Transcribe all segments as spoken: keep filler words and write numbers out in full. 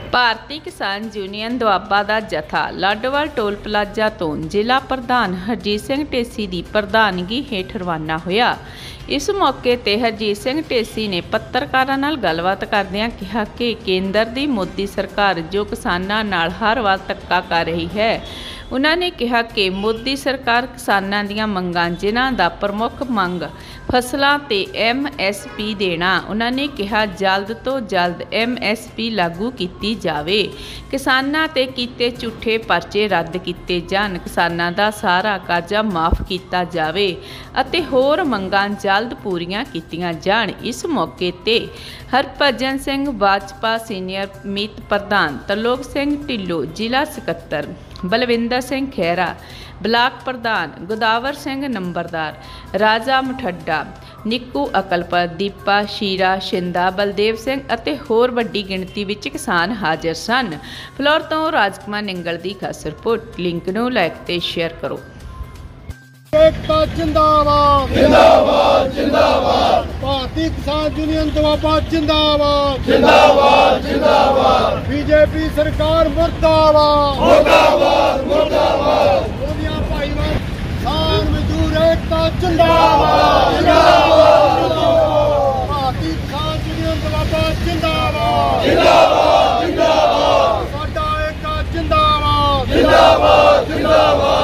ਭਾਰਤੀ ਕਿਸਾਨ ਯੂਨੀਅਨ ਦੁਆਬਾ ਦਾ ਜਥਾ Ladowal toll plaza ਤੋਂ ਜ਼ਿਲ੍ਹਾ ਪ੍ਰਧਾਨ ਹਰਜੀਤ ਸਿੰਘ ਢੇਸੀ ਦੀ ਪ੍ਰਧਾਨਗੀ ਹੇਠ ਰਵਾਨਾ ਹੋਇਆ। इस मौके ते हरजीत सिंह ढेसी ने पत्रकारां नाल गलबात करदिआं कहा कि केंद्र दी मोदी सरकार जो किसानां नाल हर वार धक्का कर रही है। उन्होंने कहा कि मोदी सरकार किसानां दीआं मंगां जिन्हां दा प्रमुख मंग फसलां ते एम एस पी देना। उन्होंने कहा जल्द तो जल्द एम एस पी लागू कीती जावे, किसानां ते कीते झूठे परचे रद्द कीते जाण, किसानां दा सारा कर्जा माफ कीता जावे अते होर मंगां जल्द पूरीआं कीतीआं जाण। इस मौके ते हरभजन सिंह बाजपा सीनियर मीत प्रधान, तरलोक सिंह ढिल्लों जिला सकत्तर, बलविंदर सिंह खैरा ब्लाक प्रधान, गोदावर सिंह नंबरदार, राजा मठड्डा, निक्कू अकलपर, दीपा शीरा शिंदा, बलदेव सिंह अते होर वड्डी गिणती विच किसान हाजिर सन। फ्लोर तो राजकुमार निंगल दी खास रिपोर्ट। लिंक नूं लाइक ते शेयर करो। एकता जिंदाबाद जिंदाबाद जिंदाबाद, भारतीय किसान यूनियन दुआबा जिंदाबाद जिंदाबाद जिंदाबाद, बीजेपी सरकार मुर्दाबाद मुर्दाबाद मुर्दाबाद, दुनिया भाईवाल किसान मजदूर एकता जिंदाबाद जिंदाबाद, भारतीय किसान यूनियन दुआबा जिंदाबाद जिंदाबाद जिंदाबाद, साडा एकता जिंदाबाद जिंदाबाद जिंदाबाद।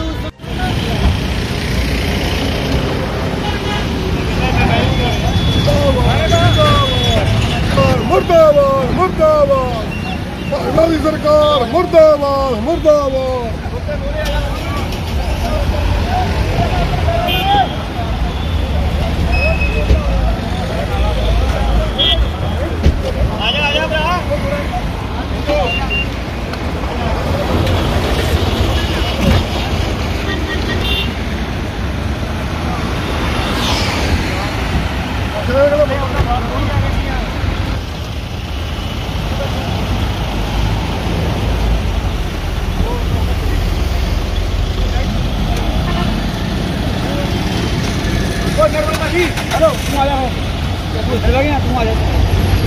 मुर्दाबाद मुर्दाबाद, भाजपा सरकार मुर्दाबाद मुर्दाबाद। आजा आजा भरा हेलो तुम आ जाओ, चल गया तुम आ जाओ।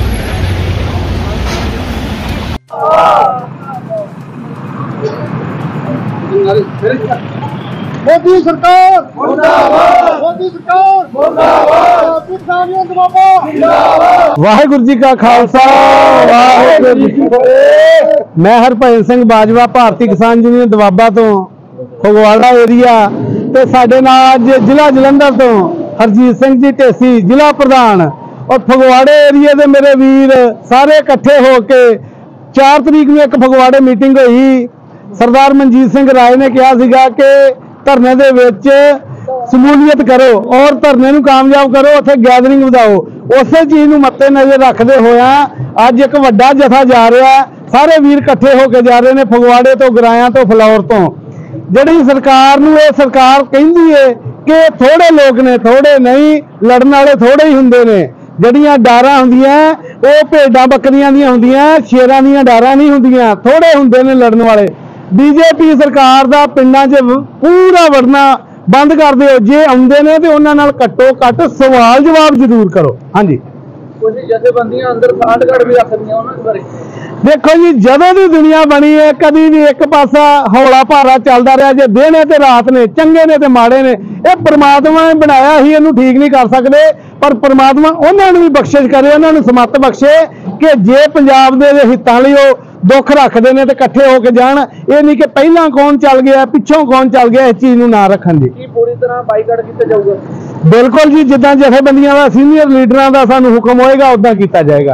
मोदी सरकार मुर्दाबाद, मोदी सरकार मुर्दाबाद, किसान यूनियन दुआबा जिंदाबाद। वाहिगुरू जी का खालसा वाहिगुरू जी की फतेह। मैं हरभजन सिंह बाजवा भारतीय किसान यूनियन दुआबा तो फगवाड़ा एरिया ते साडे नाल जिला जलंधर तो हरजीत सिंह जी ढेसी जिला प्रधान और फगवाड़े एरिए दे मेरे वीर सारे इकट्ठे होके चार तरीक में एक फगवाड़े मीटिंग हुई। सरदार मनजीत सिंह राय ने कहा सीगा कि धरने दे विच शमूलीयत करो और धरने नूं कामयाब करो, उत्थे गैदरिंग वधाओ। उस चीज़ नूं मत्ते नज़र रखते होया अज एक वड्डा जथा जा रहा है, सारे वीर इकट्ठे होके जा रहे हैं फगवाड़े तो, गराया तो, फ्लौर तो। जिहड़ी सरकार नूं ये सरकार कहंदी है कि थोड़े लोग ने, थोड़े नहीं, लड़न वाले थोड़े ही हुंदे ने। जड़ियां डारां हुंदियां वो भेडां बकरियां दियां हुंदियां, शेरां दियां डारां नहीं हुंदियां, थोड़े हुंदे ने लड़न वाले। बीजेपी सरकार दा पिंडां 'च पूरा वड़ना बंद कर दिओ, जे आउंदे ने ते उन्हां नाल घट्टो घट्ट सवाल जवाब जरूर करो। हाँ जी, जथेबंदियां अंदर फांडगढ़ भी रखदियां उन्हां बारे देखो जी, जदों दी दुनिया बनी है कभी भी एक पासा हौला भारा चलता रहा, जे दिन है ते रात ने, चंगे ने ते माड़े ने। ये परमात्मा ने बनाया ही, इहनूं ठीक नहीं कर सकते, पर परमात्मा उन्होंने भी बख्शिश करे, उन्होंने समत बख्शे कि जे पंजाब दे हितां लई ओह दुख रखते हैं तो इकट्ठे होकर जान। ये नहीं कि पहला कौन चल गया पिछों कौन चल गया, इस चीज़ को ना रखन जी। पूरी तरह बाईकाट किया जाऊगा? बिल्कुल जी, जिद्दां जथेबंदियां दा सीनियर लीडरां दा सानूं हुक्म होएगा उदां कीता जाएगा।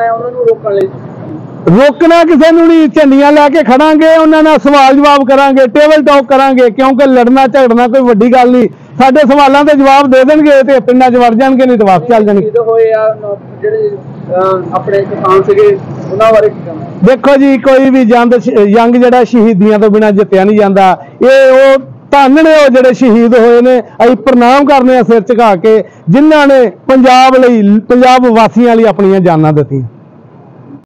रोकना किसी नूं नहीं, झंडियां लैके खड़ांगे, उन्हां नाल सवाल जवाब करांगे, टेबल टॉक करांगे, क्योंकि लड़ना झगड़ना कोई वड्डी गल नहीं। साडे सवालों के जवाब दे देंगे तो पिंडां 'च वड़ जाणगे, नहीं तो वापस चल जाणगे। देखो जी, कोई भी जंग जंग जिहड़ा शहीदियां तो बिना जित्तिया नहीं जाता। ये वो धन ने वो जिहड़े शहीद होए ने, असीं प्रणाम करने सिर झुका के, जिन्हां ने पंजाब लई, पंजाब वासियां लई अपणियां जानां दित्तियां।